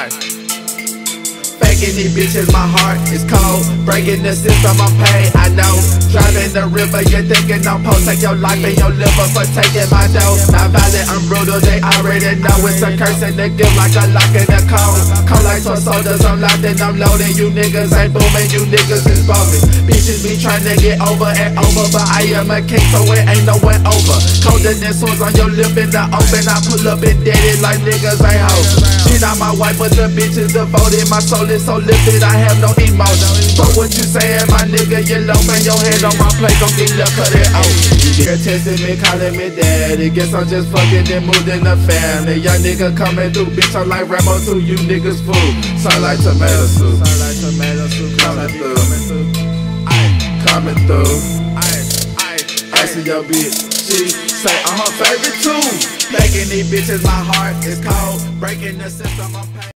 Faking these bitches, my heart is cold. Breaking the system, I'm paid, I know. Driving the river, you're thinking I'm post. Take your life and your liver for taking my dough. Not violent, I'm brutal, they already know. It's a curse and a gift like a lock in the code. Cold like some soldiers, I'm locked and I'm loading. You niggas ain't booming, you niggas is bombing. Bitches be trying to get over and over, but I am a king, so it ain't no one over. Colder than swords on your lip in the open. I pull up and dead it like niggas ain't hoes. She not my wife, but the bitch is devoted. My soul is so lifted, I have no emotion. But what you saying, my nigga, you low, and your head on my plate, gon' get left cut it out. You're testing me, calling me daddy. Guess I'm just fucking and moved in the family. Young nigga coming through, bitch, I'm like Rambo too. You niggas fool, sound like tomato soup. Coming through, coming through. Asking your bitch, she say I'm her favorite too. Making these bitches, my heart is cold. Breaking the system, I'm paid.